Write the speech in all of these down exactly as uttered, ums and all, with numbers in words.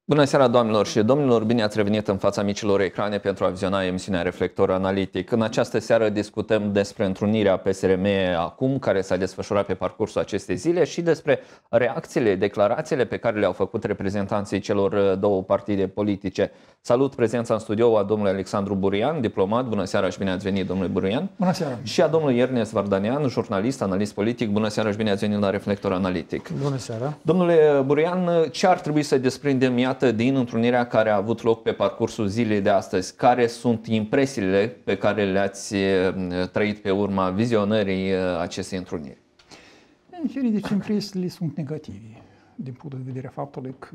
Bună seara, doamnelor și domnilor! Bine ați revenit în fața micilor ecrane pentru a viziona emisiunea Reflector Analitic. În această seară discutăm despre întrunirea P S R M acum, care s-a desfășurat pe parcursul acestei zile, și despre reacțiile, declarațiile pe care le-au făcut reprezentanții celor două partide politice. Salut prezența în studio a domnului Alexandru Burian, diplomat. Bună seara și bine ați venit, domnule Burian. Bună seara. Și a domnului Ernest Vardanean, jurnalist, analist politic. Bună seara și bine ați venit la Reflector Analitic. Bună seara. Domnule Burian, ce ar trebui să desprindem, iată, din întrunirea care a avut loc pe parcursul zilei de astăzi? Care sunt impresiile pe care le-ați trăit pe urma vizionării acestei întruniri? În fine, deci impresiile sunt negative, din punctul de vedere faptului că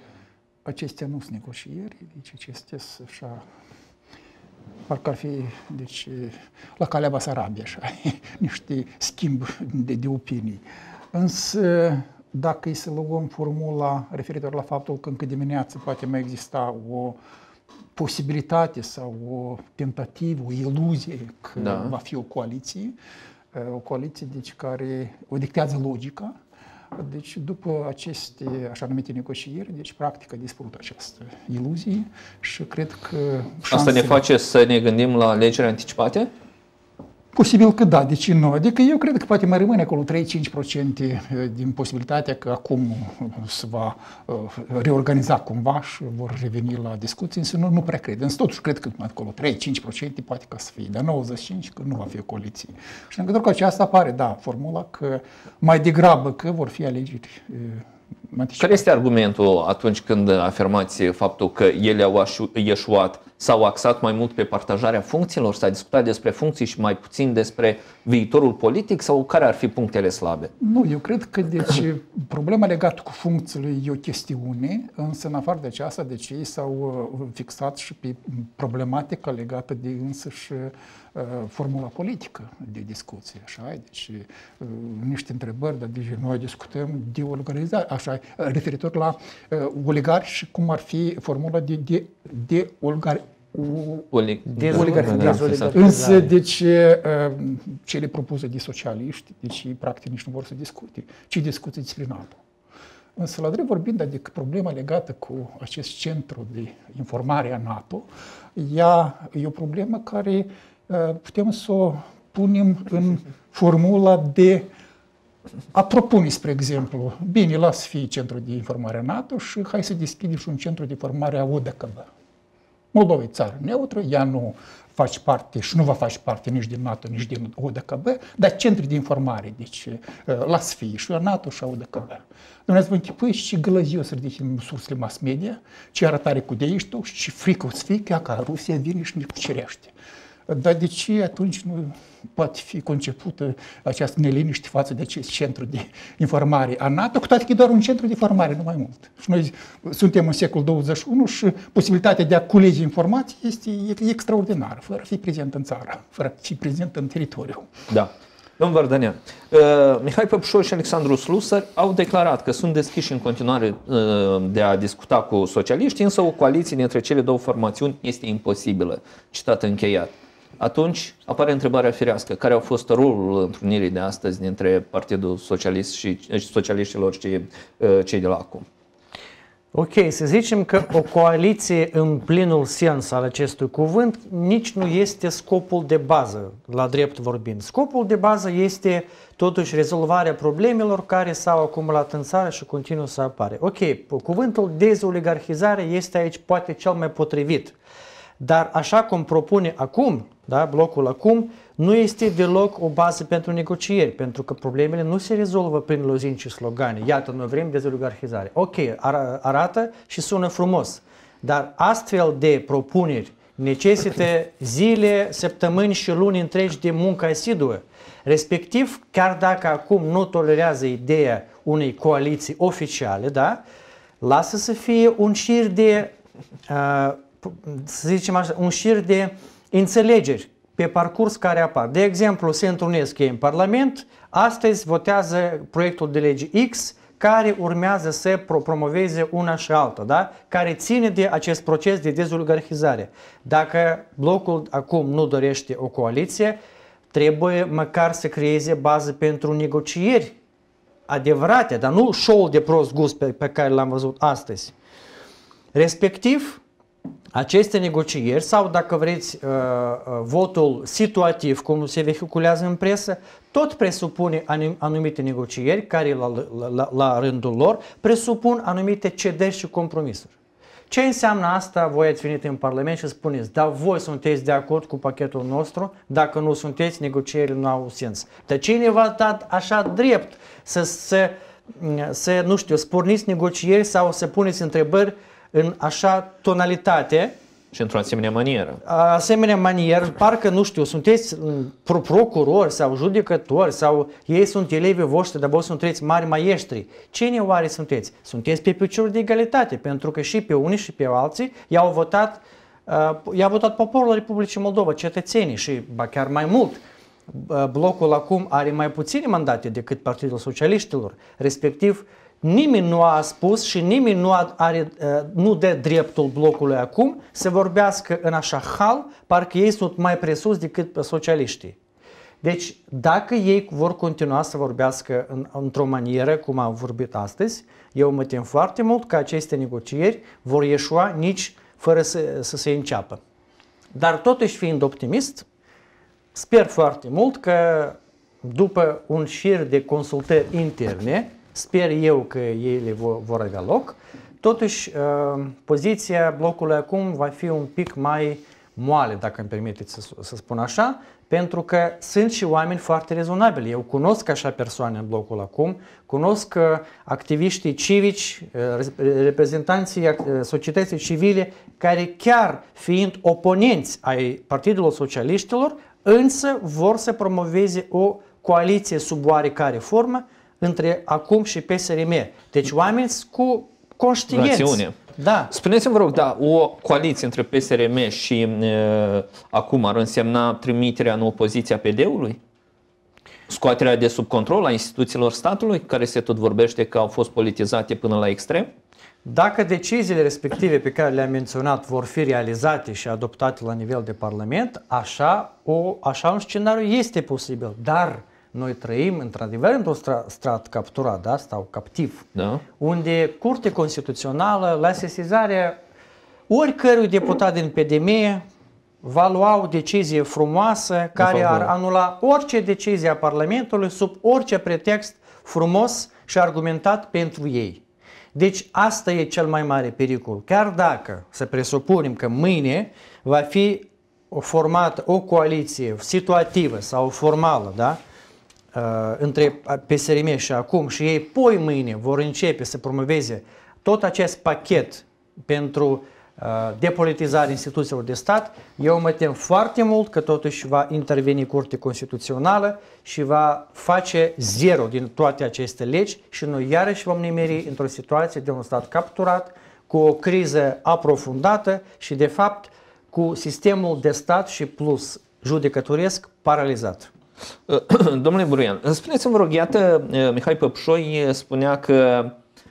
acestea nu sunt negocieri, deci acestea sunt așa, parcă ar fi, deci, la calea Basarabia, așa, niște schimb de, de opinii. Însă, dacă îi să luăm formula referitor la faptul că încă dimineață poate mai exista o posibilitate sau o tentativă, o iluzie că da. va fi o coaliție, o coaliție deci, care o dictează logica, deci după aceste așa numite negocieri, deci practic a dispărut această iluzie și cred că șansele... Asta ne face să ne gândim la alegeri anticipate? Posibil că da, de ce nu? Adică eu cred că poate mai rămâne acolo trei-cinci la sută din posibilitatea că acum se va reorganiza cumva și vor reveni la discuții, însă nu, nu prea cred. Însă totuși cred că acolo trei-cinci la sută poate ca să fie, dar nouăzeci și cinci la sută că nu va fi o coaliție. Și în legătură cu aceasta apare, da, formula că mai degrabă că vor fi alegeri. Care este argumentul atunci când afirmați faptul că ele au ieșuat? S-au axat mai mult pe partajarea funcțiilor? S-a discutat despre funcții și mai puțin despre viitorul politic? Sau care ar fi punctele slabe? Nu, eu cred că deci, problema legată cu funcțiile e o chestiune, însă în afară de aceasta, deci ei s-au fixat și pe problematica legată de însăși formula politică de discuție, așa, deci niște întrebări, dar deci noi discutăm de organizare, așa, referitor la uh, oligarhi și cum ar fi formula de, de, de oligarhi. Oligarhi. Însă, deci, cele propuse de socialiști, deci, practic, nici nu vor să discute, ci discută despre NATO. Însă, la drept vorbind, adică problema legată cu acest centru de informare a NATO, ea e o problemă care putem să o punem în formula de a propune, spre exemplu, bine, lasă fi centru de informare a NATO și hai să deschidem și un centru de informare a O D C B. Moldova e țară neutră, ea nu face parte și nu va face parte nici din NATO, nici din O D C B, dar centru de informare, deci lasă fi și a NATO și a O D C B. Dumnezeu vă închipui și gălăziu să ridice în sursele mass media, ce arătare cu deiștiu și frică o să fie ca Rusia vine și ne cucerește. Dar de ce atunci nu poate fi concepută această neliniște față de acest centru de informare a NATO, cu toate că e doar un centru de informare, nu mai mult. Și noi suntem în secolul douăzeci și unu și posibilitatea de a culege informații este extraordinară, fără a fi prezent în țară, fără a fi prezent în teritoriu. Da. Domnul Vardanean, uh, Mihai Păpușor și Alexandru Slusar au declarat că sunt deschiși în continuare uh, de a discuta cu socialiști, însă o coaliție dintre cele două formațiuni este imposibilă. Citat încheiat. Atunci apare întrebarea firească. Care a fost rolul întrunirii de astăzi dintre Partidul Socialist și socialiștilor și cei de la acum? Ok, să zicem că o coaliție în plinul sens al acestui cuvânt nici nu este scopul de bază, la drept vorbind. Scopul de bază este totuși rezolvarea problemelor care s-au acumulat în țară și continuă să apare. Ok, cuvântul dezoligarhizare este aici poate cel mai potrivit. Dar așa cum propune acum, da, blocul acum, nu este deloc o bază pentru negocieri, pentru că problemele nu se rezolvă prin lozinci și slogane. Iată, noi vrem dezoligarhizare. Ok, ar, arată și sună frumos, dar astfel de propuneri necesită zile, săptămâni și luni întregi de muncă asiduă. Respectiv, chiar dacă acum nu tolerează ideea unei coaliții oficiale, da, lasă să fie un șir de... Uh, să zicem așa, un șir de înțelegeri pe parcurs care apar. De exemplu, se întrunesc ei în Parlament, astăzi votează proiectul de lege X care urmează să promoveze una și alta, da? Care ține de acest proces de dezoligarhizare. Dacă blocul acum nu dorește o coaliție, trebuie măcar să creeze bază pentru negocieri adevărate, dar nu show-ul de prost gust pe, pe care l-am văzut astăzi. Respectiv, aceste negocieri sau, dacă vreți, votul situativ, cum se vehiculează în presă, tot presupune anumite negocieri care la, la, la rândul lor presupun anumite cederi și compromisuri. Ce înseamnă asta? Voi ați venit în Parlament și spuneți, da, voi sunteți de acord cu pachetul nostru, dacă nu sunteți, negocierile nu au sens. Dar cine v-a dat așa drept să, să, să, nu știu, spurniți negocieri sau să puneți întrebări în așa tonalitate? Și într-o asemenea manieră. Asemenea manieră, parcă, nu știu, sunteți procurori sau judecători sau ei sunt elevii voștri, dar voi sunteți mari maestri. Cine oare sunteți? Sunteți pe picior de egalitate, pentru că și pe unii și pe alții i-au votat, i-a votat poporul Republicii Moldova, cetățenii și, ba chiar mai mult, blocul acum are mai puține mandate decât Partidul Socialiștilor, respectiv nimeni nu a spus și nimeni nu, are, nu dă dreptul blocului acum să vorbească în așa hal, parcă ei sunt mai presus decât socialiștii. Deci, dacă ei vor continua să vorbească în, într-o manieră cum am vorbit astăzi, eu mă tem foarte mult că aceste negocieri vor ieșua nici fără să, să se înceapă. Dar totuși, fiind optimist, sper foarte mult că după un șir de consultări interne, sper eu că ele vor avea loc. Totuși, poziția blocului acum va fi un pic mai moale, dacă îmi permiteți să, să spun așa, pentru că sunt și oameni foarte rezonabili. Eu cunosc așa persoane în blocul acum, cunosc activiștii civici, reprezentanții societății civile, care chiar fiind oponenți ai Partidului Socialiștilor, însă vor să promoveze o coaliție sub oarecare formă între acum și P S R M. Deci oameni cu conștienți. Rațiune. Da. Spuneți-mi, vă rog, da, o coaliție între P S R M și uh, acum ar însemna trimiterea în opoziția P D-ului? Scoaterea de sub control a instituțiilor statului, care se tot vorbește că au fost politizate până la extrem? Dacă deciziile respective pe care le-am menționat vor fi realizate și adoptate la nivel de Parlament, așa, o, așa un scenariu este posibil. Dar noi trăim într-adevăr într-un strat capturat, da? Sau captiv, da, unde Curtea Constituțională, la sesizarea oricărui deputat din P D M, va lua o decizie frumoasă care ar anula orice decizie a Parlamentului sub orice pretext frumos și argumentat pentru ei. Deci asta e cel mai mare pericol. Chiar dacă să presupunem că mâine va fi formată o coaliție situativă sau formală, da? Între P S R M și acum și ei poi mâine vor începe să promoveze tot acest pachet pentru depolitizarea instituțiilor de stat, eu mă tem foarte mult că totuși va interveni Curtea Constituțională și va face zero din toate aceste legi și noi iarăși vom nimeri într-o situație de un stat capturat, cu o criză aprofundată și de fapt cu sistemul de stat și plus judecătoresc paralizat. Domnule Buruian, spuneți-mi, vă rog, iată, Mihai Păpușoi spunea că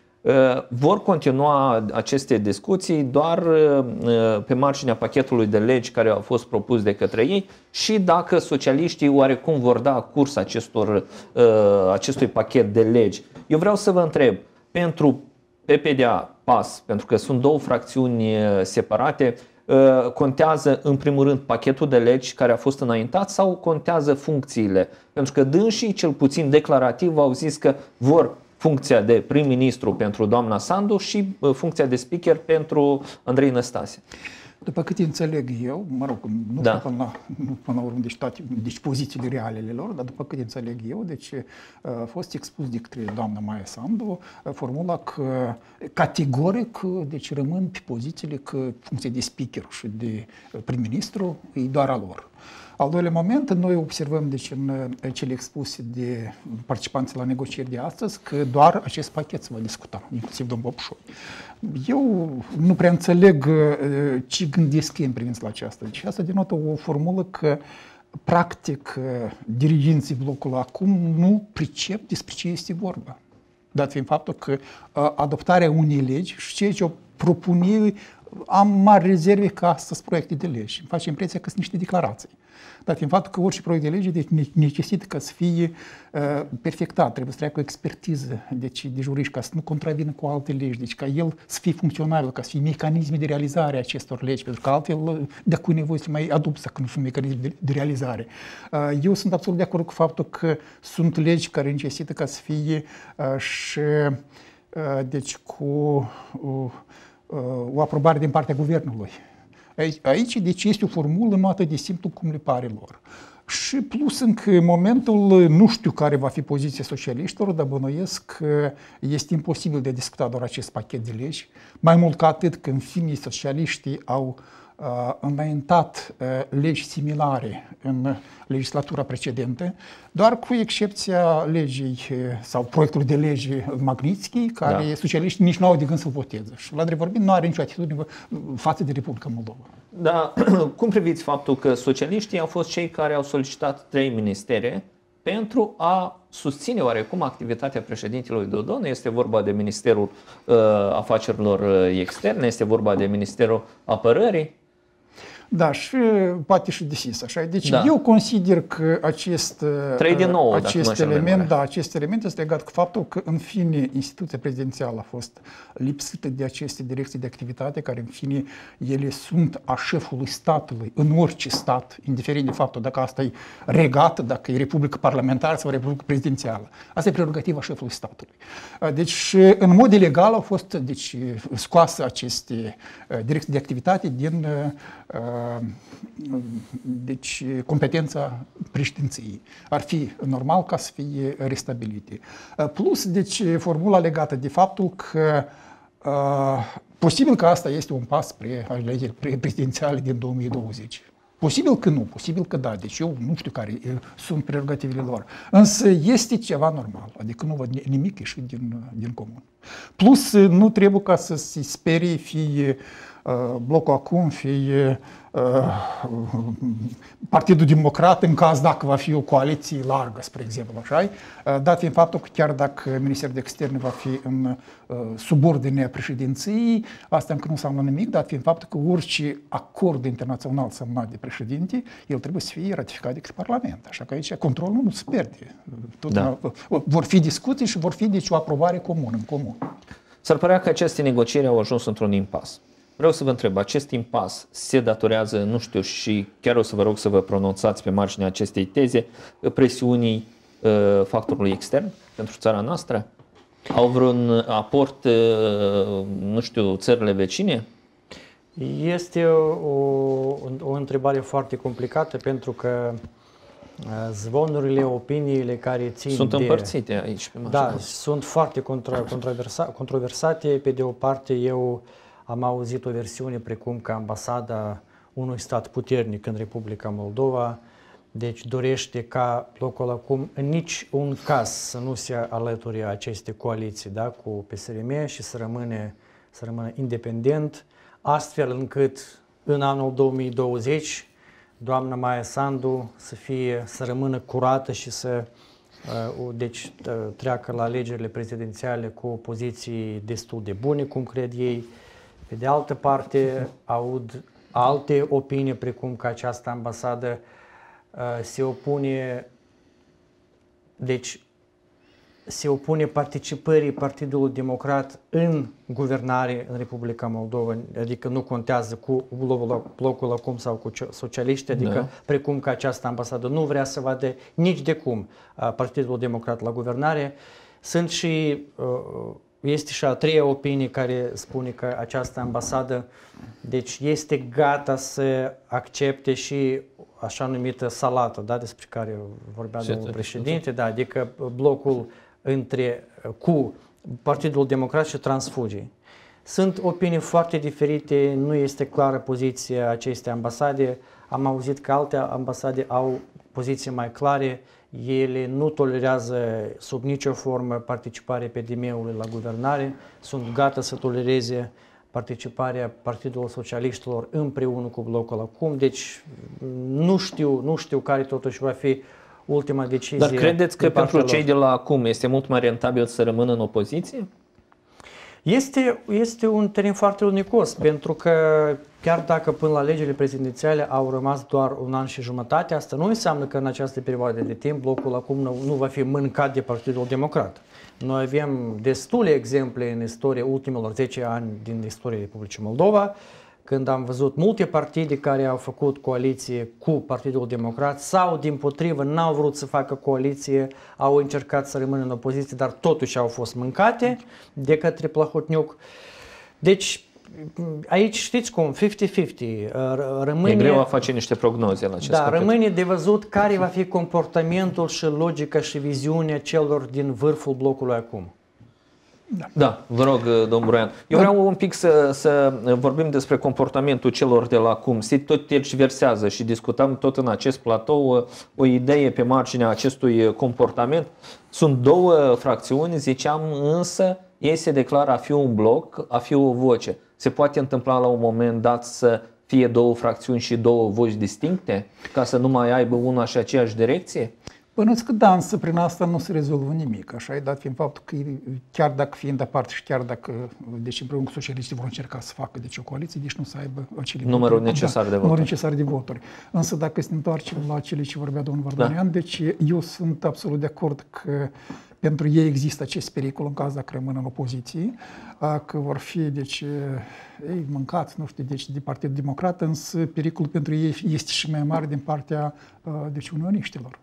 vor continua aceste discuții doar pe marginea pachetului de legi care au fost propus de către ei și dacă socialiștii oarecum vor da curs acestor, acestui pachet de legi. Eu vreau să vă întreb, pentru P P D A, P A S, pentru că sunt două fracțiuni separate, contează în primul rând pachetul de legi care a fost înaintat sau contează funcțiile? Pentru că dânsii, cel puțin declarativ, au zis că vor funcția de prim-ministru pentru doamna Sandu și funcția de speaker pentru Andrei Năstase. După cât înțeleg eu, mă rog, nu da. până la, nu până la urmă, deci, toate, deci pozițiile reale ale lor, dar după cât înțeleg eu, deci a fost expus de către doamna Maia Sandu formula că categoric deci rămân pe pozițiile că funcția de speaker și de prim-ministru e doar a lor. Al doilea moment, noi observăm deci, în cele expuse de participanții la negocieri de astăzi că doar acest pachet se va discuta, inclusiv domnul Păpușoi. Eu nu prea înțeleg ce gândesc ei în privința la aceasta. Deci asta denotă o formulă că practic diriginții blocului acum nu pricep despre ce este vorba. Dat fiind faptul că adoptarea unei legi și ceea ce o propune, am mari rezerve că astăzi proiecte de legi. Îmi face impresia că sunt niște declarații. Dat fiind faptul că orice proiect de lege deci, necesită ca să fie uh, perfectat, trebuie să treacă o expertiză deci, de juriști, ca să nu contravină cu alte legi, deci ca el să fie funcțional, ca să fie mecanisme de realizare a acestor legi, pentru că altfel de cui nevoie să mai adopți că nu sunt mecanisme de, de realizare. Uh, eu sunt absolut de acord cu faptul că sunt legi care necesită ca să fie uh, și uh, deci cu uh, uh, o aprobare din partea guvernului. Aici, aici deci este o formulă nu atât de simplu cum le pare lor. Și plus încă în momentul, nu știu care va fi poziția socialiștilor, dar bănuiesc că este imposibil de discuta doar acest pachet de legi. Mai mult ca atât că în fine socialiștii au uh, înaintat uh, legi similare în legislatura precedentă, doar cu excepția legii uh, sau proiectului de lege Magnitsky, care da. Socialiștii nici nu au de gând să-l voteze. Și la drept vorbind, nu are nicio atitudine față de Republica Moldova. Da, cum priviți faptul că socialiștii au fost cei care au solicitat trei ministere pentru a susține oarecum activitatea președintelui Dodon? Este vorba de Ministerul uh, Afacerilor Externe, este vorba de Ministerul Apărării? Da, și poate și decis așa. Deci da. Eu consider că acest, din nouă, acest element, da, acest element este legat cu faptul că în fine instituția prezidențială a fost lipsită de aceste direcții de activitate, care în fine ele sunt a șefului statului în orice stat, indiferent de faptul dacă asta e regat, dacă e republică parlamentară sau republică prezidențială. Asta e prerogativa șefului statului. Deci în mod ilegal au fost deci, scoase aceste direcții de activitate din deci competența președinției. Ar fi normal ca să fie restabilite. Plus, deci, formula legată de faptul că uh, posibil că asta este un pas spre alegeri prezidențiale din două mii douăzeci. Posibil că nu, posibil că da, deci eu nu știu care sunt prerogativele lor. Însă este ceva normal, adică nu văd nimic ieșit din, din comun. Plus, nu trebuie ca să se sperie fie uh, blocul acum, fie uh, Partidul Democrat, în caz dacă va fi o coaliție largă, spre exemplu, așa, dat fiind faptul că chiar dacă Ministerul de Externe va fi în uh, subordinea președinției, asta încă nu înseamnă nimic, dat fiind faptul că orice acord internațional semnat de președinte, el trebuie să fie ratificat de Parlament. Așa că aici controlul nu se pierde. Da. Vor fi discuții și vor fi deci o aprobare comună, în comun. S-ar părea că aceste negocieri au ajuns într-un impas. Vreau să vă întreb, acest impas se datorează, nu știu, și chiar o să vă rog să vă pronunțați pe marginea acestei teze, presiunii uh, factorului extern pentru țara noastră? Au vreun aport, uh, nu știu, țările vecine? Este o, o întrebare foarte complicată pentru că zvonurile, opiniile care țin sunt de... împărțite aici pe Da, sunt foarte contra, controversa, controversate. Pe de o parte, eu am auzit o versiune precum că ambasada unui stat puternic în Republica Moldova deci dorește ca blocul acum în nici un caz să nu se alăture aceste coaliții, da, cu P S R M și să rămâne, să rămână independent, astfel încât în anul două mii douăzeci doamna Maia Sandu să fie, să rămână curată și să uh, deci, uh, treacă la alegerile prezidențiale cu poziții destul de bune, cum cred ei. Pe de altă parte, aud alte opinii, precum că această ambasadă uh, se opune, deci se opune participării Partidului Democrat în guvernare în Republica Moldova, adică nu contează cu blocul acum sau cu socialiști, adică da. Precum că această ambasadă nu vrea să vadă nici de cum uh, Partidul Democrat la guvernare. Sunt și uh, Este și a treia opinie care spune că această ambasadă deci este gata să accepte și așa numită salată, da, despre care vorbea domnul președinte, da, adică blocul între, cu Partidul Democrat și Transfugii. Sunt opinii foarte diferite, nu este clară poziția acestei ambasade. Am auzit că alte ambasade au poziții mai clare. Ele nu tolerează sub nicio formă participarea P D M-ului la guvernare, sunt gata să tolereze participarea Partidului Socialiștilor împreună cu blocul acum, deci nu știu, nu știu care totuși va fi ultima decizie. Dar credeți că pentru cei de la acum este mult mai rentabil să rămână în opoziție? Este, este un teren foarte unicos, pentru că chiar dacă până la alegerile prezidențiale au rămas doar un an și jumătate, asta nu înseamnă că în această perioadă de timp blocul acum nu, nu va fi mâncat de Partidul Democrat. Noi avem destule exemple în istorie ultimilor zece ani din istoria Republicii Moldova, când am văzut multe partide care au făcut coaliție cu Partidul Democrat sau, dimpotrivă, n-au vrut să facă coaliție, au încercat să rămână în opoziție, dar totuși au fost mâncate de către Plahotniuc. Deci, aici știți cum, cincizeci cincizeci. Rămâne, e greu a face niște prognoze la acest Da, capitol. rămâne de văzut care va fi comportamentul și logica și viziunea celor din vârful blocului acum. Da. Da, vă rog, domnul Broian. Eu vreau un pic să, să vorbim despre comportamentul celor de la acum. Se tot tergiversează și discutăm tot în acest platou o idee pe marginea acestui comportament. Sunt două fracțiuni, ziceam, însă ei se declară a fi un bloc, a fi o voce. Se poate întâmpla la un moment dat să fie două fracțiuni și două voci distincte, ca să nu mai aibă una și aceeași direcție? Bănuiesc că da, însă prin asta nu se rezolvă nimic, așa e, dat fiind faptul că chiar dacă fiind aparte și chiar dacă, deci împreună cu socialiștii vor încerca să facă deci o coaliție, deci nu să aibă acele numărul voturi, necesar da, de voturi. Numărul necesar de voturi. Însă dacă să ne întoarcem la cele ce vorbea domnul Vardanian, da. Deci eu sunt absolut de acord că pentru ei există acest pericol în caz dacă rămân în opoziție, că vor fi, deci, ei, mâncați, nu știu, deci, de Partidul Democrat, însă pericolul pentru ei este și mai mare din partea, deci, unioniștilor.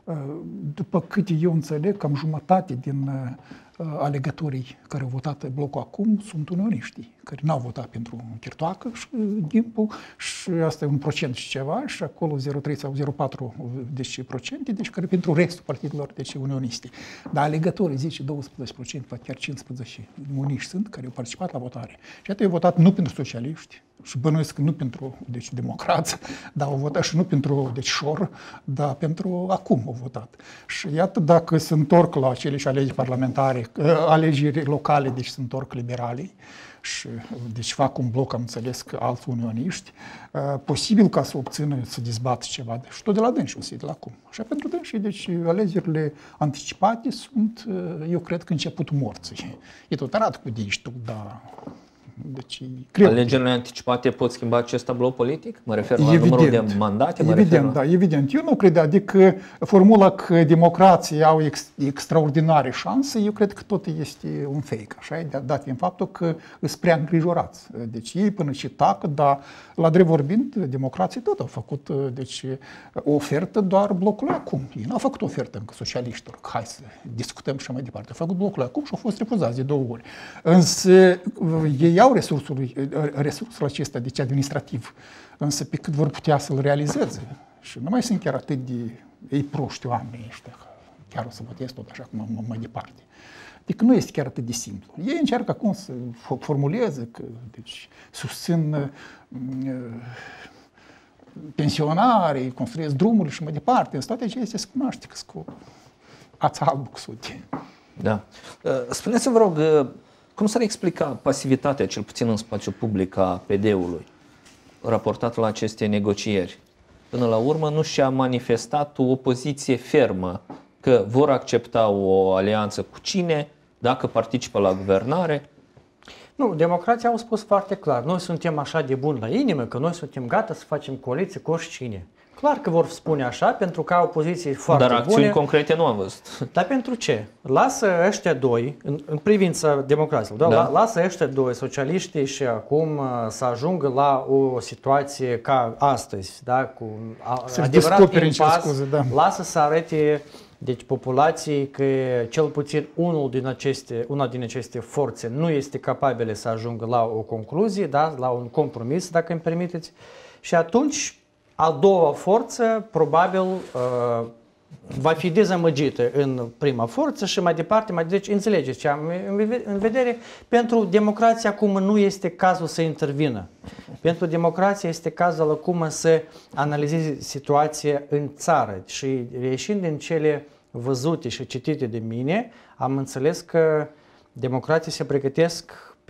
După câte eu înțeleg, cam jumătate din uh, alegătorii care au votat blocul acum sunt unioniștii, care n-au votat pentru Chirtoacă și Gimpu, și asta e un procent și ceva, și acolo zero virgulă trei sau zero virgulă patru deci, procente, deci care pentru restul partidelor deci, unioniști. Dar alegătorii zece doisprezece la sută, chiar cincisprezece la sută uniști sunt care au participat la votare. Și atât au votat nu pentru socialiști, și bănuiesc că nu pentru deci, democrați, dar au votat și nu pentru deci, șor, dar pentru acum au votat. Și iată, dacă se întorc la acele alegeri parlamentare, alegeri locale, deci se întorc liberalii, și deci fac un bloc, am înțeles că alți unioniști, posibil ca să obțină, să dezbată ceva, și tot de la dânsi o să de la acum. Așa pentru dânsi, deci alegerile anticipate sunt, eu cred că începutul morții. E tot arată cu diștul, dar... Deci, alegerile anticipate pot schimba acest tablou politic? Mă refer la numărul de mandate? Mă evident, refer la... da, evident. Eu nu cred, adică formula că democrații au ex, extraordinare șanse, eu cred că tot este un fake, așa, dat fiind faptul că sunt prea îngrijorați. Deci ei până și tacă, dar la drept vorbind, democrații tot au făcut deci, o ofertă doar blocului acum. Ei n-au făcut ofertă încă socialiștilor, că hai să discutăm și mai departe. Au făcut blocul acum și au fost refuzați de două ori. Însă ei au resursul, resursul acesta, deci administrativ, însă pe cât vor putea să-l realizeze. Și nu mai sunt chiar atât de ei proști oamenii ăștia, chiar o să votez tot așa cum mai departe. Adică nu este chiar atât de simplu. Ei încearcă acum să formuleze că deci, susțin uh, pensionarii, construiesc drumuri și mai departe. În toate acestea se cunoaște că sunt cu ața albă cu sute. Da. Spuneți-vă, vă rog, cum s-ar explica pasivitatea, cel puțin în spațiul public, a P D-ului, raportat la aceste negocieri? Până la urmă nu și-a manifestat o opoziție fermă că vor accepta o alianță cu cine, dacă participă la guvernare. Nu, democrații au spus foarte clar, noi suntem așa de buni la inimă, că noi suntem gata să facem coaliție cu oricine. Clar că vor spune așa, pentru că au poziții foarte bune. Dar acțiuni bune. concrete nu am văzut. Dar pentru ce? Lasă ăștia doi, în, în privința democrației, da? Da. Lasă ăștia doi, socialiștii, și acum să ajungă la o situație ca astăzi, da? Cu adevărat impas, scuze, da. Lasă să arate deci populației că cel puțin unul din aceste, una din aceste forțe nu este capabilă să ajungă la o concluzie, da? La un compromis, dacă îmi permiteți, și atunci a doua forță, probabil, uh, va fi dezamăgită în prima forță și mai departe, mai deci înțelegeți ce am în vedere. Pentru democrație acum nu este cazul să intervină. Pentru democrație este cazul acum să analizeze situația în țară. Și reieșind din cele văzute și citite de mine, am înțeles că democrații se pregătesc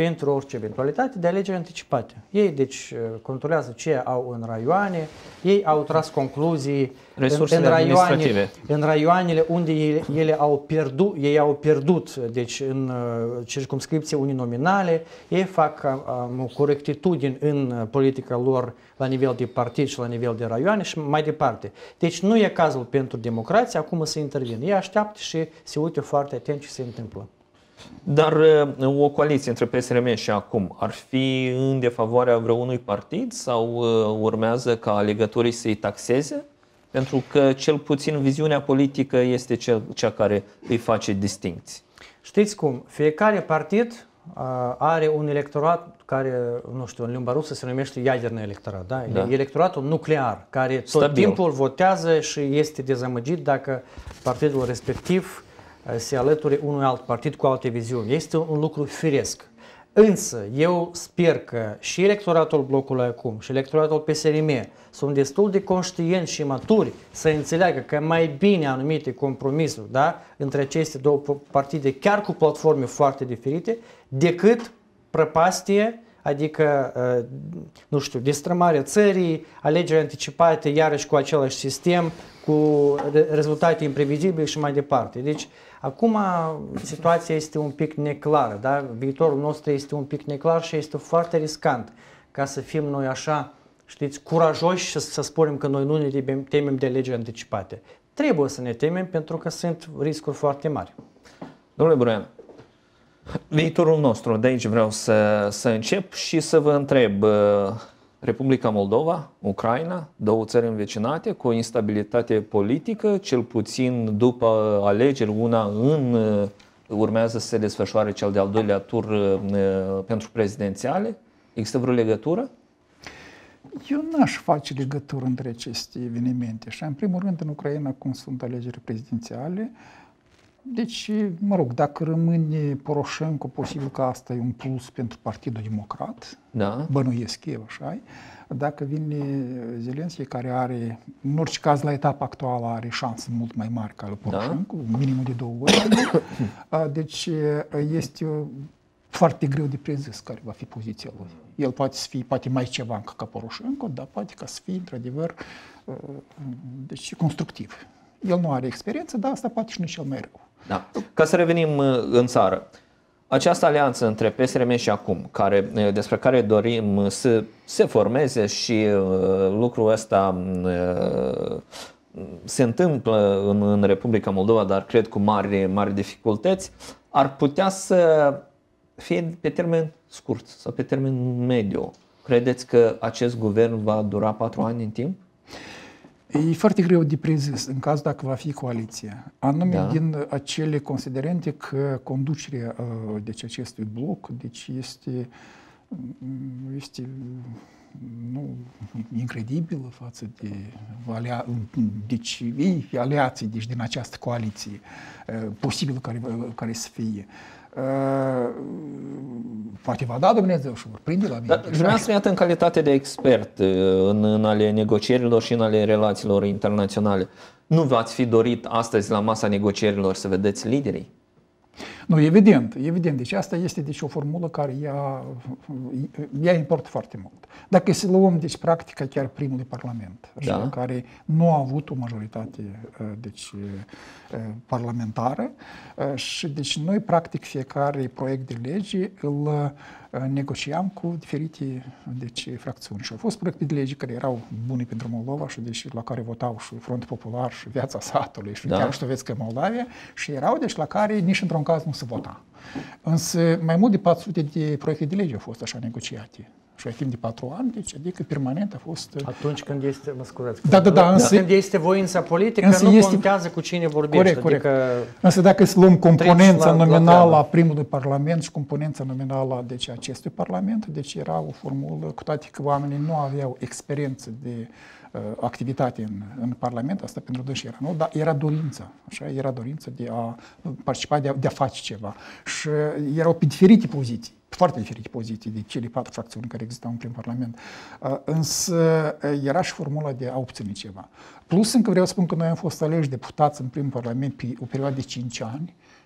pentru orice eventualitate de alegeri anticipate. Ei, deci, controlează ce au în raioane, ei au tras concluzii în, în, raioane, în raioanele unde ele, ele au pierdut, ei au pierdut, deci în uh, circumscripții uninominale, ei fac uh, o corectitudine în politica lor la nivel de partid și la nivel de raioane și mai departe. Deci nu e cazul pentru democrație acum să intervină. Ei așteaptă și se uită foarte atent ce se întâmplă. Dar o coaliție între P S R M și acum ar fi în defavoarea vreunui partid sau urmează ca alegătorii să-i taxeze? Pentru că cel puțin viziunea politică este cel, cea care îi face distincții. Știți cum? Fiecare partid uh, are un electorat care, nu știu, în limba rusă se numește iadernă electorat, da? Da. Electoratul nuclear, care tot Stabil. timpul votează și este dezamăgit dacă partidul respectiv se alăture unui alt partid cu alte viziuni. Este un lucru firesc. Însă, eu sper că și electoratul blocului acum și electoratul P S R M sunt destul de conștienți și maturi să înțeleagă că mai bine anumite compromisuri, da, între aceste două partide, chiar cu platforme foarte diferite, decât prăpastie, adică, nu știu, destrămarea țării, alegeri anticipate, iarăși cu același sistem, cu rezultate imprevizibile și mai departe. Deci, acum situația este un pic neclară, da? Viitorul nostru este un pic neclar și este foarte riscant ca să fim noi așa, știți, curajoși și să spunem că noi nu ne temem de alegeri anticipate. Trebuie să ne temem pentru că sunt riscuri foarte mari. Domnule Buroian, viitorul nostru, de aici vreau să, să încep și să vă întreb. Republica Moldova, Ucraina, două țări învecinate cu o instabilitate politică, cel puțin după alegeri, una în urmează să se desfășoare cel de-al doilea tur pentru prezidențiale. Există vreo legătură? Eu n-aș face legătură între aceste evenimente. Și în primul rând, în Ucraina, cum sunt alegeri prezidențiale, deci, mă rog, dacă rămâne Poroșenko, posibil că asta e un plus pentru Partidul Democrat, da. Bănuiesc eu, așa. Dacă vine Zelenski, care are, în orice caz, la etapa actuală, are șanse mult mai mari ca lui Poroșenko, da. minimul de două ori. Deci, este foarte greu de prezis care va fi poziția lui. El poate să fie, poate mai ceva încă ca Poroșenko, dar poate ca să fie, într-adevăr, deci, constructiv. El nu are experiență, dar asta poate și nu cel mai rău. Da. Ca să revenim în țară, această alianță între P S R M și acum, care, despre care dorim să se formeze și lucrul ăsta se întâmplă în, în Republica Moldova, dar cred cu mari, mari dificultăți, ar putea să fie pe termen scurt sau pe termen mediu. Credeți că acest guvern va dura patru ani în timp? E foarte greu de prezis în caz dacă va fi coaliția. Anume da. din acele considerente că conducerea deci, acestui bloc deci este, este nu, incredibilă față de alea, deci, ei, aliații deci, din această coaliție, posibil care, care să fie. Uh, poate va da Dumnezeu și vor prinde la mine. Dumneavoastră, iată, în calitate de expert în, în ale negocierilor și în ale relațiilor internaționale, nu v-ați fi dorit astăzi la masa negocierilor să vedeți liderii? Nu, evident, evident. Deci asta este deci, o formulă care ea, ea importă foarte mult. Dacă să luăm, deci, practica chiar primului parlament, așa, da. care nu a avut o majoritate deci, parlamentară și deci noi, practic, fiecare proiect de lege îl negociam cu diferite deci, fracțiuni. Și au fost proiecte de lege care erau bune pentru Moldova și deci, la care votau și Front Popular și Viața Satului și da. chiar Ștovețcă Moldavia și erau deci la care nici într-un caz nu se vota. Însă mai mult de patru sute de proiecte de lege au fost așa negociate. Și timp de patru ani, deci, adică permanent a fost... Atunci când este, mă scuzați, da, da, da, însă, când este voința politică, nu este, contează cu cine vorbești. Corect, adică corect. Însă dacă să luăm componența nominală a primului parlament și componența nominală a deci, acestui parlament, deci era o formulă, cu toate că oamenii nu aveau experiență de uh, activitate în, în parlament, asta pentru dânsi era, nu? Dar era dorința, așa, era dorința de a participa, de a, de a face ceva. Și erau pe diferite poziții. Foarte diferite poziții de cele patru fracțiuni care existau în prim Parlament. Însă era și formula de a obține ceva. Plus încă vreau să spun că noi am fost aleși deputați în prim Parlament pe o perioadă de cinci ani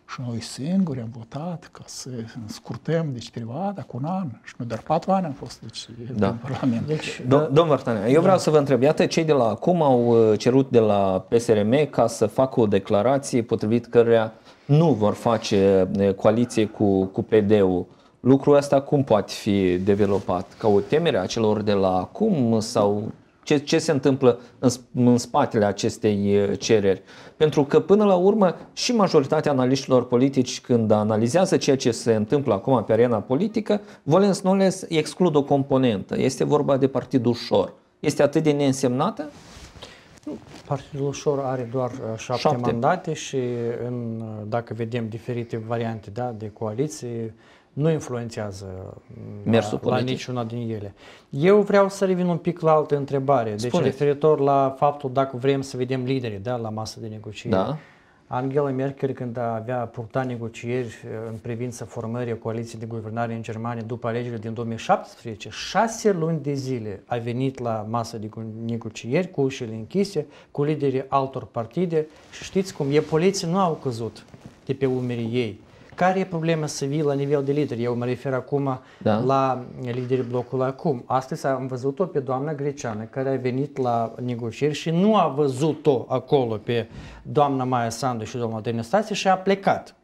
Și noi singuri am votat ca să scurtăm deci perioada cu un an. Și noi doar patru ani am fost deci, da. în Parlament. Deci, Do- domn Vartanea, eu vreau da. să vă întreb, iată, cei de la ACUM au cerut de la P S R M ca să facă o declarație potrivit căreia nu vor face coaliție cu, cu P D-ul. Lucrul ăsta cum poate fi developat? Ca o temere a celor de la ACUM sau ce, ce se întâmplă în, în spatele acestei cereri? Pentru că până la urmă și majoritatea analiștilor politici când analizează ceea ce se întâmplă acum pe arena politică, volens nolens exclud o componentă. Este vorba de Partidul Ușor. Este atât de neînsemnată? Partidul Ușor are doar șapte, șapte mandate și în, dacă vedem diferite variante da, de coaliție, nu influențează la, la niciuna din ele. Eu vreau să revin un pic la altă întrebare. Deci Spuneți. referitor la faptul dacă vrem să vedem lideri da, la masă de negocieri. Da. Angela Merkel, când avea purtat negocieri în privința formării coaliției de guvernare în Germania după alegerile din două mii șaptesprezece, șase luni de zile a venit la masă de negocieri cu ușile închise, cu liderii altor partide și știți cum, e poliții nu au căzut de pe umerii ei. Care e problema să vii la nivel de lider? Eu mă refer acum da. la liderii blocului ACUM. Astăzi am văzut-o pe doamna Greceană, care a venit la negocieri și nu a văzut-o acolo pe doamna Maia Sandu și doamna Tănăstase și a plecat.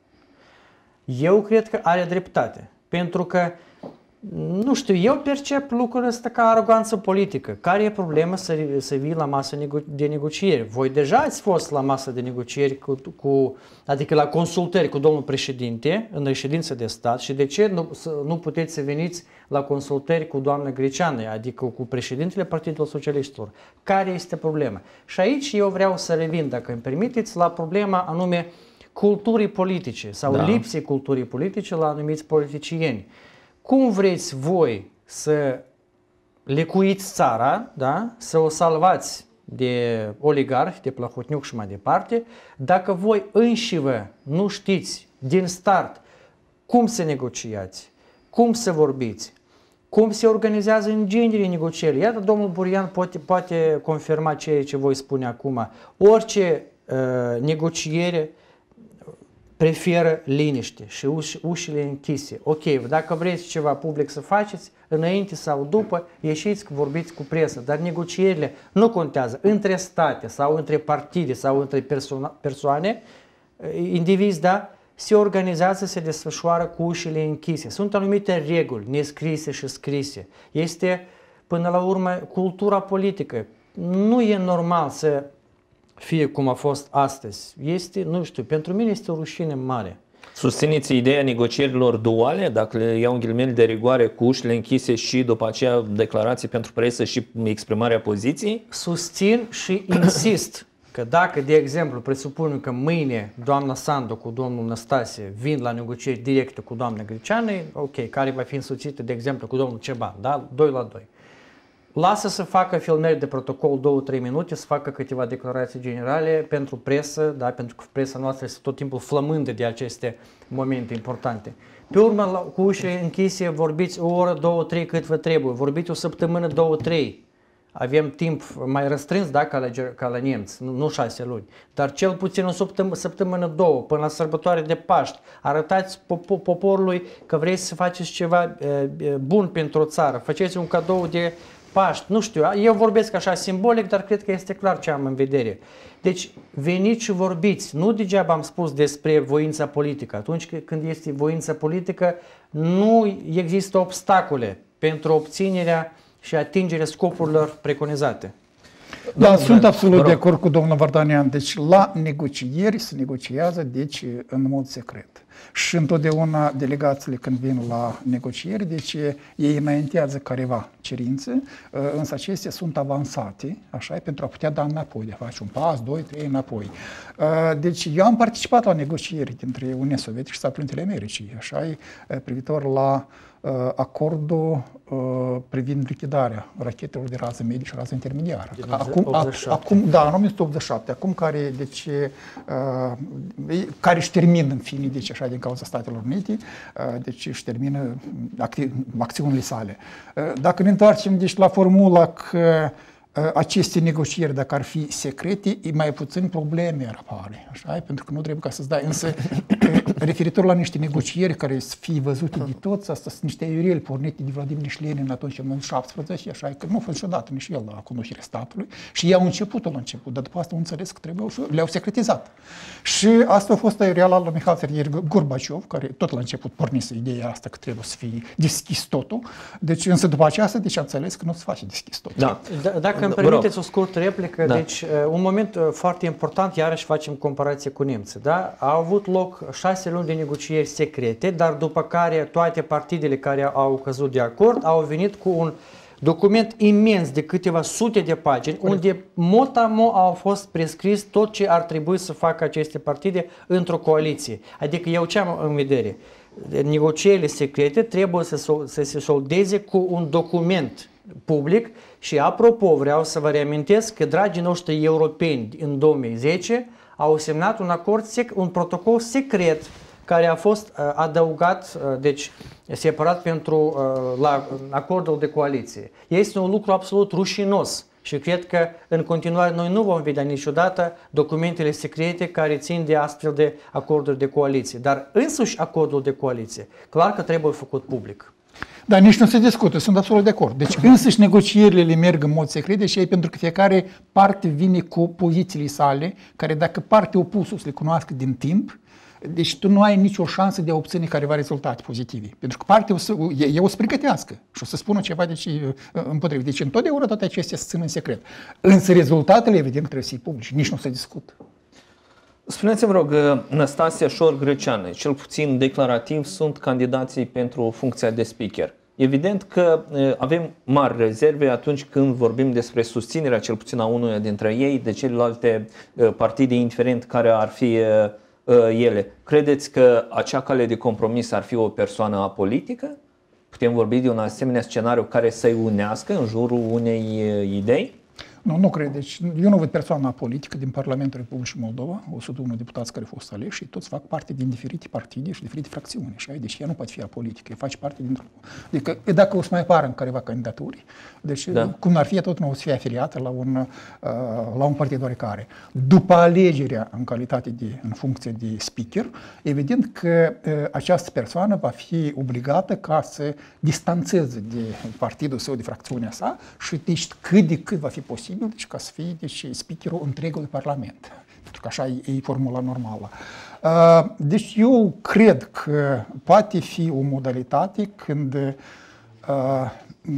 Eu cred că are dreptate, pentru că nu știu, eu percep lucrul ăsta ca aroganță politică. Care e problema să, să vii la masă de negocieri? Voi deja ați fost la masă de negocieri, cu, cu, adică la consultări cu domnul președinte în reședință de stat și de ce nu, să, nu puteți să veniți la consultări cu doamna Greceană, adică cu președintele Partidului Socialiștilor? Care este problema? Și aici eu vreau să revin, dacă îmi permiteți, la problema anume culturii politice sau da. lipsei culturii politice la anumiți politicieni. Cum vreți voi să lecuiți țara, da? Să o salvați de oligarhi, de plahotniuc și mai departe, dacă voi înșivă nu știți din start cum să negociați, cum să vorbiți, cum se organizează în genere negocierile. Iată, domnul Burian poate, poate confirma ceea ce voi spune acum. Orice uh, negociere preferă liniște și uș ușile închise. Ok, dacă vreți ceva public să faceți, înainte sau după, ieșiți, vorbiți cu presă, dar negocierile nu contează între state sau între partide sau între persoane, indivizi, da, se organizează, se desfășoară cu ușile închise. Sunt anumite reguli nescrise și scrise. Este, până la urmă, cultura politică. Nu e normal să fie cum a fost astăzi. Este, nu știu, pentru mine este o rușine mare. Susțineți ideea negocierilor duale, dacă le iau în ghilimele de rigoare cu ușile închise și după aceea declarații pentru presă și exprimarea poziției? Susțin și insist că dacă, de exemplu, presupunem că mâine doamna Sandu cu domnul Năstase vin la negocieri directe cu doamna Greceană, ok, care va fi însoțită, de exemplu, cu domnul Ceban, da? doi la doi. Lasă să facă filmări de protocol două-trei minute, să facă câteva declarații generale pentru presă, da, pentru că presa noastră este tot timpul flămândă de aceste momente importante. Pe urmă, la, cu ușile închise, vorbiți o oră, două, trei, cât vă trebuie, vorbiți o săptămână, două, trei. Avem timp mai restrâns, da, ca la, ca la nemți, nu, nu șase luni, dar cel puțin o săptămână, săptămână, două, până la sărbătoare de Paști. Arătați poporului că vreți să faceți ceva e, bun pentru o țară, faceți un cadou de Paști, nu știu, eu vorbesc așa simbolic, dar cred că este clar ce am în vedere. Deci veniți și vorbiți, nu degeaba am spus despre voința politică. Atunci când este voința politică, nu există obstacole pentru obținerea și atingerea scopurilor preconizate. Da, domnul sunt absolut de acord cu domnul Vardanyan. Deci la negocieri se negociază deci în mod secret. Și întotdeauna delegațiile când vin la negocieri, deci ei înaintează careva cerințe, însă acestea sunt avansate, așa, pentru a putea da înapoi, de a face un pas, doi, trei înapoi. Deci eu am participat la negocieri dintre Uniunea Sovietică și Statele Unite ale Americii, așa, privitor la acordul privind lichidarea rachetelor de rază medie și rază intermediară. Acum, acum, da, în o mie nouă sute optzeci și șapte, acum care, deci, care își termină în fine, deci așa, din cauza Statelor Unite, deci își termină acțiunile sale. Dacă ne întoarcem, deci, la formula că aceste negocieri, dacă ar fi secrete, mai puțin probleme ar apare, așa? Pentru că nu trebuie ca să-ți dai. Însă, referitor la niște negocieri care să fie văzute de toți, asta sunt niște aiureli pornite de Vladimir Lenin atunci în șaptesprezece, așa că nu a fost niciodată nici el la cunoașterea statului și ei au început-o la început, dar după asta au înțeles că trebuie și le-au secretizat. Și asta a fost aiureala lui Mihail Sergeevich Gorbaciov, care tot la început pornise ideea asta că trebuie să fie deschis totul, deci însă după aceasta deci a înțeles că nu se face deschis totul. Da. D- dacă îmi permiteți o scurtă replică, da. Deci un moment foarte important, iarăși facem comparație cu nemții, da? Au avut loc șase luni de negocieri secrete, dar după care toate partidele care au căzut de acord au venit cu un document imens de câteva sute de pagini, Corect. Unde mot-a-mot au fost prescris tot ce ar trebui să facă aceste partide într-o coaliție. Adică eu ce am în vedere? Negocierile secrete trebuie să, să se soldeze cu un document public și, apropo, vreau să vă reamintesc că dragii noștri europeni în două mii zece au semnat un acord, un protocol secret care a fost uh, adăugat, uh, deci separat pentru uh, la acordul de coaliție. Este un lucru absolut rușinos și cred că în continuare noi nu vom vedea niciodată documentele secrete care țin de astfel de acorduri de coaliție. Dar însuși acordul de coaliție, clar că trebuie făcut public. Dar nici nu se discută, sunt absolut de acord. Deci însăși negocierile le merg în mod secret, deci ei, pentru că fiecare parte vine cu pozițiile sale, care dacă partea opusă să le cunoască din timp, deci tu nu ai nicio șansă de a obține careva rezultate pozitive. Pentru că partea o să, e, o să pregătească și o să spună ceva deci, împotrivit. Deci întotdeauna toate acestea se țin în secret. Însă rezultatele, evident, trebuie să fie publice, nici nu se discută. Spuneți-mi, rog, Năstase Șor-Greceanu, cel puțin declarativ, sunt candidații pentru funcția de speaker. Evident că avem mari rezerve atunci când vorbim despre susținerea, cel puțin a unuia dintre ei, de celelalte partide, indiferent care ar fi ele. Credeți că acea cale de compromis ar fi o persoană apolitică? Putem vorbi de un asemenea scenariu care să-i unească în jurul unei idei? Nu, nu cred. Deci, eu nu văd persoana politică din Parlamentul Republicii Moldova, o sută unu deputați care au fost aleși și toți fac parte din diferite partide și diferite fracțiuni. Și deci ea nu poate fi apolitică, ea face parte dintr-o... Adică, dacă o să mai apară în careva candidaturi, deci da. Cum ar fi, tot nu o să fie afiliată la un, uh, la un partid oarecare. După alegerea în calitate de, în funcție de speaker, evident că uh, această persoană va fi obligată ca să distanțeze de partidul său, de fracțiunea sa și deci cât de cât va fi posibil deci ca să fie deci, speakerul întregului Parlament. Pentru că așa e, e formula normală. Uh, deci eu cred că poate fi o modalitate când uh,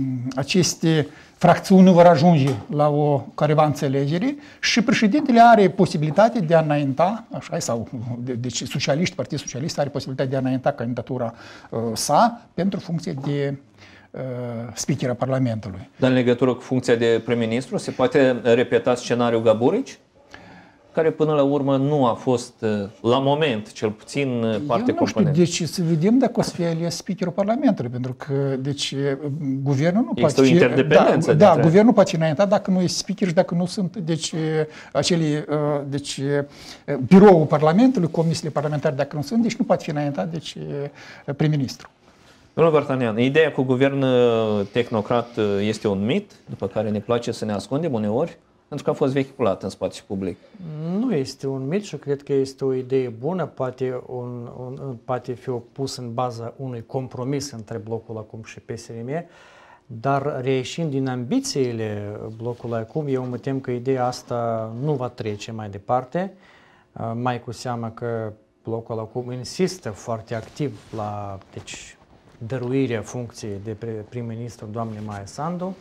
aceste fracțiuni nu vor ajunge la o careva înțelegere și președintele are posibilitatea de a înainta, așa, sau deci socialiști, Partidul Socialist are posibilitatea de a înainta candidatura uh, sa pentru funcție de speaker a Parlamentului. Dar în legătură cu funcția de prim-ministru, se poate repeta scenariul Gaburici, care până la urmă nu a fost, la moment, cel puțin, parte Eu nu știu, deci să vedem dacă o să fie ales speakerul Parlamentului, pentru că deci, guvernul nu Există poate... o interdependență. Da, da, guvernul poate înainta dacă nu este speaker și dacă nu sunt deci, acele, deci, biroul Parlamentului, comisiile parlamentare, dacă nu sunt, deci nu poate fi înaintat deci, prim-ministru. Domnul Vartanian, ideea cu guvern tehnocrat este un mit, după care ne place să ne ascundem uneori, pentru că a fost vehiculat în spațiu public. Nu este un mit și cred că este o idee bună, poate, un, un, poate fi pus în baza unui compromis între blocul acum și P S R M, dar reieșind din ambițiile blocului acum, eu mă tem că ideea asta nu va trece mai departe, mai cu seamă că blocul acum insistă foarte activ la... Deci, dăruirea funcției de prim-ministru doamnei Maia Sandu,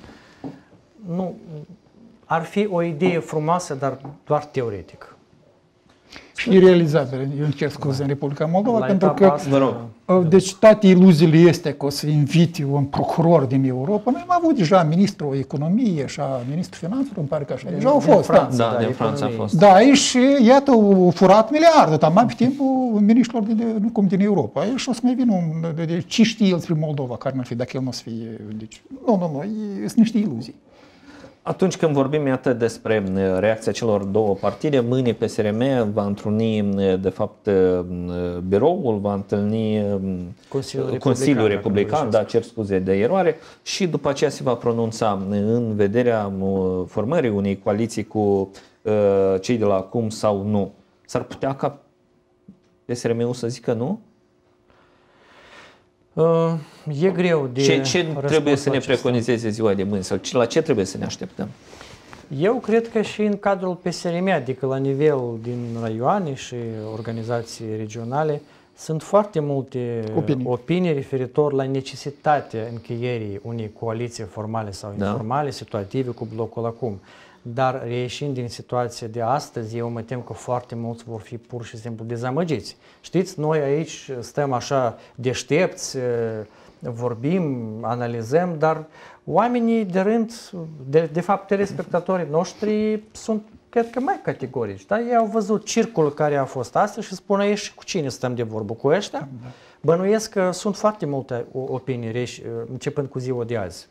nu, ar fi o idee frumoasă, dar doar teoretic. Și realizabil. Eu îmi cer scuze în Republica Moldova, la pentru că asta, deci toate iluziile este că o să invite un procuror din Europa. Noi am avut deja ministrul economiei, așa, ministrul finanțelor, îmi pare că așa, deja au fost. Franța, da, da, din Franța a fost. Da, și iată, au furat miliarde, tamam pe timpul ministrilor din, cum din Europa. Și o să mai vină un, de, de, ce știe el despre Moldova, care n-ar fi, dacă el nu o să fie, deci, nu, nu, nu, sunt niște iluzii. Atunci când vorbim, iată, despre reacția celor două partide, mâine P S R M va întruni, de fapt, biroul, va întâlni Consiliul Republican, Consiliul Republican, da, cer scuze de eroare, și după aceea se va pronunța în vederea formării unei coaliții cu cei de la acum sau nu. S-ar putea ca P S R M-ul să zică nu? Uh, e greu de Ce, ce trebuie să ne acesta. preconizeze ziua de mâine sau la ce trebuie să ne așteptăm? Eu cred că și în cadrul P S R M, adică la nivel din raioane și organizații regionale, sunt foarte multe opinii, opinii referitor la necesitatea încheierii unei coaliții formale sau informale, da, situative cu blocul acum. Dar reieșind din situația de astăzi, eu mă tem că foarte mulți vor fi pur și simplu dezamăgiți. Știți, noi aici stăm așa deștepți, vorbim, analizăm, dar oamenii de rând, de, de fapt telespectatorii noștri sunt, cred că, mai categorici. Da? Ei au văzut circulul care a fost astăzi și spun aici și cu cine stăm de vorbă, cu ăștia? Da. Bănuiesc că sunt foarte multe opinii reși, începând cu ziua de azi.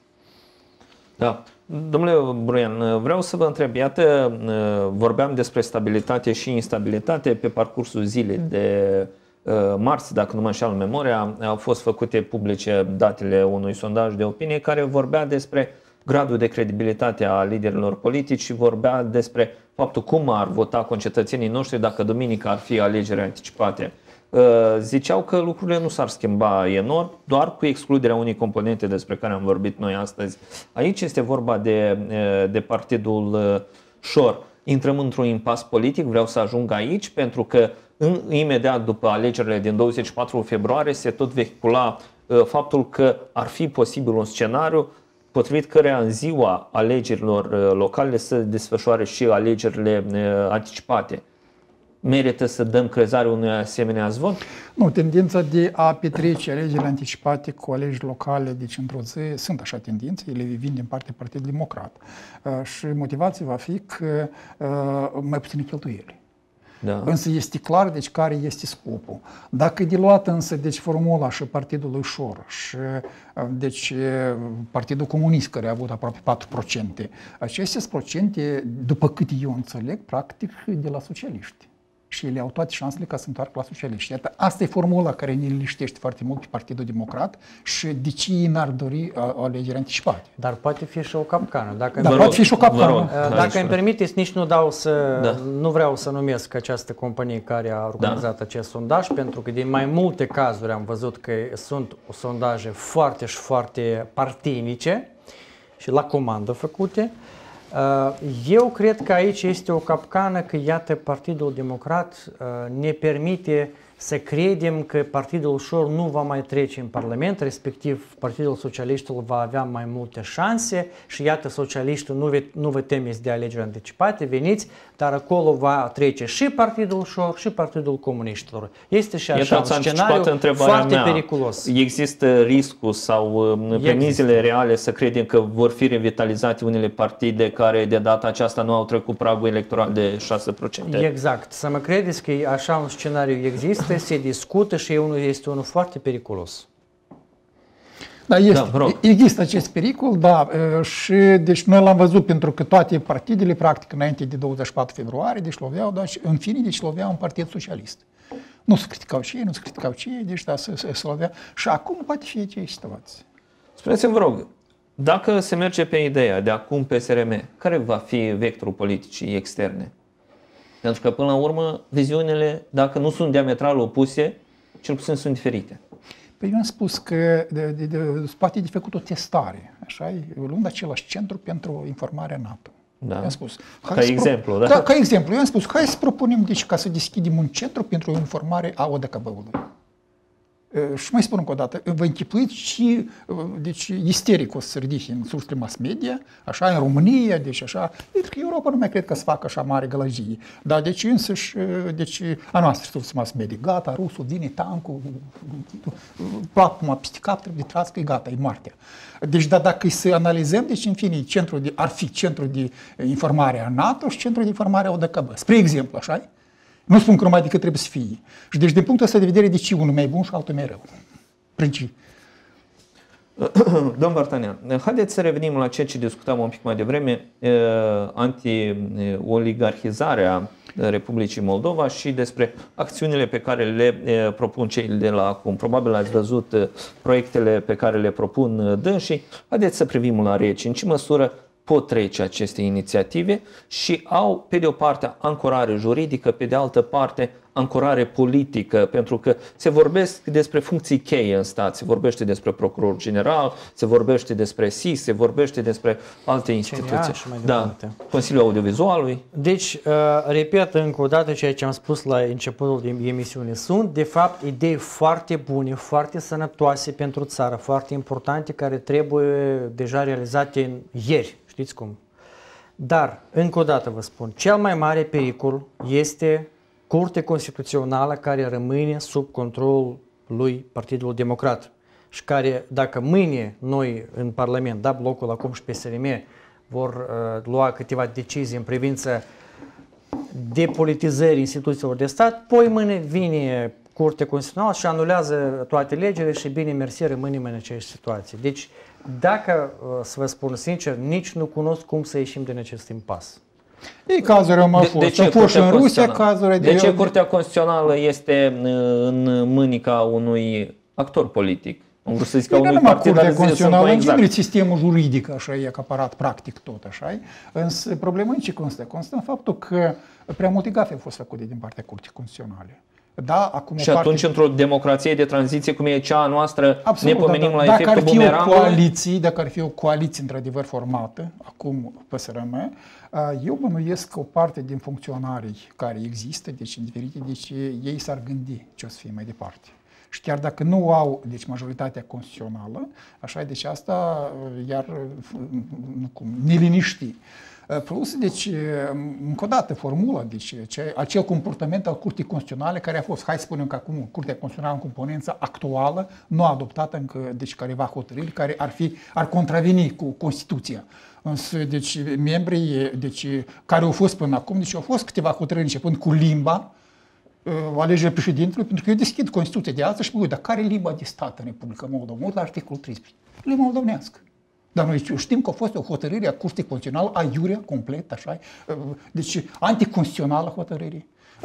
Da. Domnule Bruian, vreau să vă întreb, iată, vorbeam despre stabilitate și instabilitate pe parcursul zilei de marți, dacă nu mă înșeală memoria, au fost făcute publice datele unui sondaj de opinie care vorbea despre gradul de credibilitate a liderilor politici și vorbea despre faptul cum ar vota concetățenii noștri dacă duminică ar fi alegeri anticipate. Ziceau că lucrurile nu s-ar schimba enorm, doar cu excluderea unei componente despre care am vorbit noi astăzi. Aici este vorba de, de partidul Șor. Intrăm într-un impas politic, vreau să ajung aici, pentru că în, imediat după alegerile din douăzeci și patru februarie se tot vehicula faptul că ar fi posibil un scenariu potrivit căreia în ziua alegerilor locale să desfășoare și alegerile anticipate. Merită să dăm crezare unui asemenea zvon? Nu, tendința de a petrece alegerile anticipate cu alegeri locale, deci într-o zi, sunt așa tendințe, ele vin din partea Partidului Democrat. Uh, și motivația va fi că uh, mai puține cheltuieli. Da. Însă este clar, deci, care este scopul. Dacă e de luat însă, deci, formula și Partidului Șor și deci, Partidul Comunist, care a avut aproape patru la sută, aceste procente, după cât eu înțeleg, practic, de la socialiști. Și ele au toate șansele ca să întoarcă la socialiști. Iată, asta e formula care ne liniștește foarte mult pe Partidul Democrat și de ce ei n-ar dori o alegere anticipate. Dar poate fi și o capcană. Dacă Dar poate fi și o capcană. Dacă îmi permiteți, nici nu dau să, da. nu vreau să numesc această companie care a organizat da. acest sondaj, pentru că din mai multe cazuri am văzut că sunt sondaje foarte și foarte partinice și la comandă făcute. Eu cred că aici este o capcană că, iată, Partidul Democrat ne permite să credem că Partidul Șor nu va mai trece în Parlament, respectiv Partidul Socialiștilor va avea mai multe șanse și, iată, socialiștii nu, nu vă temeți de alegeri anticipate, veniți, dar acolo va trece și Partidul Șor și Partidul Comuniștilor. Este și așa un scenariu foarte mea. periculos. Există riscul sau premizele reale să credem că vor fi revitalizate unele partide care de data aceasta nu au trecut pragul electoral de șase la sută? Exact. Să mă credeți că așa un scenariu există, se discută și este unul foarte periculos. Da, este, da, există acest pericol, da, și deci noi l-am văzut pentru că toate partidele, practic, înainte de douăzeci și patru februarie, deci loveau, da, în fine, deci loveau un partid socialist. Nu se criticau și ei, nu se criticau și ei, deci da, se, se, se lovea. Și acum poate fi aceeași situație. Spuneți-mi, vă rog, dacă se merge pe ideea de acum P S R M, care va fi vectorul politicii externe? Pentru că, până la urmă, viziunile, dacă nu sunt diametral opuse, cel puțin sunt diferite. Păi eu am spus că de, de, de, poate de făcut o testare, așa, luând același centru pentru informarea NATO. Da. Eu am spus, ca exemplu, da? Ca, ca exemplu, eu am spus, hai să propunem, deci, ca să deschidem un centru pentru informare a O D K B-ului. Și mai spun încă o dată, vă închipuiți și, deci, isteric o să se ridice în sursele mass media, așa, în România, deci așa, pentru că Europa nu mai cred că să facă așa mare gălăgie. Dar deci însăși, deci, a noastră sursele mass media, gata, rusul vine, tancul, platforma peste cap, trebuie tras că e gata, e moartea. Deci, da, dacă să analizăm, deci, în fine, centrul de, ar fi centrul de informare a NATO și centrul de informare a O D K B. Spre exemplu, așa. Nu spun că numai decât trebuie să fie. Și deci, din punctul ăsta de vedere, de ce unul mai bun și altul mai rău? Principiu. Domnul Vartanian, haideți să revenim la ceea ce discutam un pic mai devreme, anti-oligarhizarea Republicii Moldova și despre acțiunile pe care le propun cei de la acum. Probabil ați văzut proiectele pe care le propun dânsii. Haideți să privim la rece. În ce măsură pot trece aceste inițiative și au, pe de o parte, ancorare juridică, pe de altă parte, ancorare politică, pentru că se vorbesc despre funcții cheie în stat, se vorbește despre procuror general, se vorbește despre S I S, se vorbește despre alte instituții. Da, Consiliul Audiovizualului. Deci, repet încă o dată ceea ce am spus la începutul emisiunii. Sunt, de fapt, idei foarte bune, foarte sănătoase pentru țară, foarte importante, care trebuie deja realizate ieri. Știți cum? Dar, încă o dată vă spun, cel mai mare pericol este Curtea Constituțională, care rămâne sub controlul lui Partidul Democrat și care, dacă mâine noi în Parlament, da, blocul acum și P S R M, vor uh, lua câteva decizii în privința depolitizării instituțiilor de stat, poi mâine vine Curtea Constituțională și anulează toate legile și bine mersi rămânem în aceeași situație. Deci, dacă, să vă spun sincer, nici nu cunosc cum să ieșim din acest impas. Ei cazuri au mai fost. Au fost și în Rusia cazuri. De ce Curtea Constituțională este în mânica unui actor politic? Am vrut să zic ca unui partid, dar Constituțională, în general, sistemul juridic, așa e acaparat practic tot, așa. Însă problema în ce constă? Constă în faptul că prea multe gafe au fost făcute din partea Curții Constituționale. Da, acum și atunci, parte... într-o democrație de tranziție cum e cea a noastră, absolut, ne pomenim da, la dacă efectul bumerangului? Dacă ar fi o coaliție, dacă ar fi o coaliție într-adevăr formată, acum P S R M, eu bănuiesc că o parte din funcționarii care există, deci în diferite, deci ei s-ar gândi ce o să fie mai departe. Și chiar dacă nu au, deci, majoritatea constituțională, așa, deci asta iar nu cum, neliniști. Plus, deci, încă o dată, formula, deci, ce, acel comportament al Curții Constituționale care a fost, hai să spunem că acum Curtea Constituțională în componența actuală nu a adoptat încă, deci, careva hotărâri care ar fi, ar contraveni cu Constituția. Însă, deci, membrii, deci, care au fost până acum, deci, au fost câteva hotărâri începând cu limba, alegerea președintelui, pentru că eu deschid Constituția de astăzi și mă uit, dar care e limba de stat în Republica Moldova? Mă uit la articolul treisprezece. Limba moldovenească. Dar noi știm că a fost o hotărâre a Curții Constituționale, aiurea, complet, așa, deci anticonstituțională hotărâre.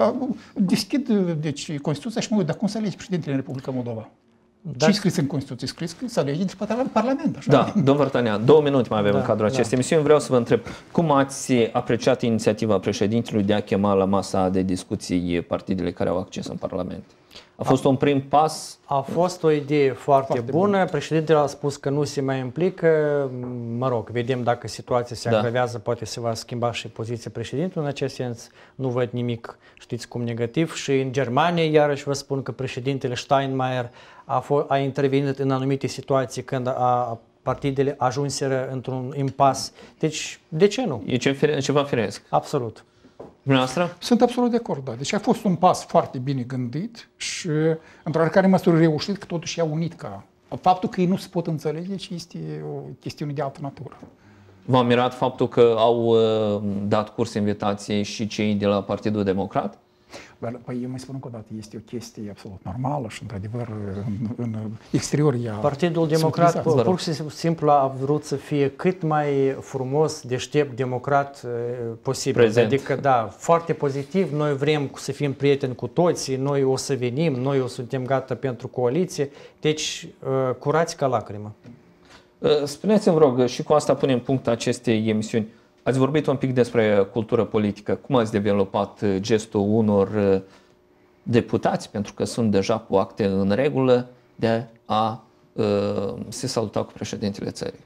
Deschid, deci, Constituția și mă uit, dar cum să alegi președintele în Republica Moldova? Ce-i scris în Constituție? Scris că să alegi după Parlament, așa. Da, domnul Vartanian, două minute mai avem da, în cadrul acestei da. emisiuni. Vreau să vă întreb, cum ați apreciat inițiativa președintelui de a chema la masa de discuții partidele care au acces în Parlament? A fost a, un prim pas? A fost o idee foarte, foarte bună. bună. Președintele a spus că nu se mai implică. Mă rog, vedem dacă situația se agravează, da. Poate se va schimba și poziția președintelui în acest sens. Nu văd nimic, știți cum, negativ. Și în Germania, iarăși vă spun că președintele Steinmeier a, a intervenit în anumite situații când a, partidele ajunseră într-un impas. Deci, de ce nu? E ceva firesc. Absolut. Dumneavoastră? Sunt absolut de acord, da. Deci a fost un pas foarte bine gândit și într-o oarecare măsură reușit, că totuși i-a unit ca... Faptul că ei nu se pot înțelege, ci este o chestiune de altă natură. V-a mirat faptul că au uh, dat curs invitației și cei de la Partidul Democrat? Păi eu mai spun încă o dată, este o chestie absolut normală și într-adevăr în, în exterior ea... Partidul Democrat pur și simplu a vrut să fie cât mai frumos, deștept, democrat posibil. Prezent. Adică da, foarte pozitiv, noi vrem să fim prieteni cu toții, noi o să venim, noi o suntem gata pentru coaliție, deci curați ca lacrimă. Spuneți-mi, vă rog, și cu asta punem punct acestei emisiuni. Ați vorbit un pic despre cultură politică. Cum ați dezvoltat gestul unor deputați, pentru că sunt deja cu acte în regulă, de a uh, se saluta cu președintele țării?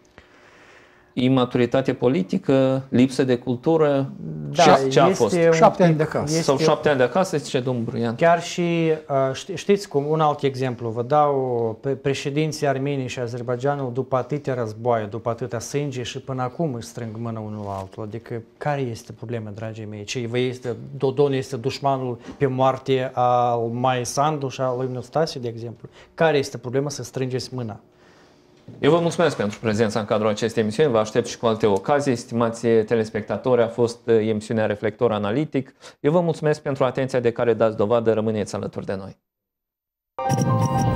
Imaturitate politică, lipsă de cultură, da, ce a fost? Șapte ani de acasă. Sau șapte ani de acasă, zice domnul Bruian. Chiar și, știți cum, un alt exemplu, vă dau președinții Armeniei și Azerbaidjanul după atâtea războaie, după atâtea sânge și până acum își strâng mâna unul la altul. Adică care este problema, dragii mei? Ce vă este, Dodon este dușmanul pe moarte al Mai Sandu și al lui Năstase, de exemplu? Care este problema să strângeți mâna? Eu vă mulțumesc pentru prezența în cadrul acestei emisiuni, vă aștept și cu alte ocazii. Stimați telespectatori, a fost emisiunea Reflector Analitic. Eu vă mulțumesc pentru atenția de care dați dovadă, rămâneți alături de noi.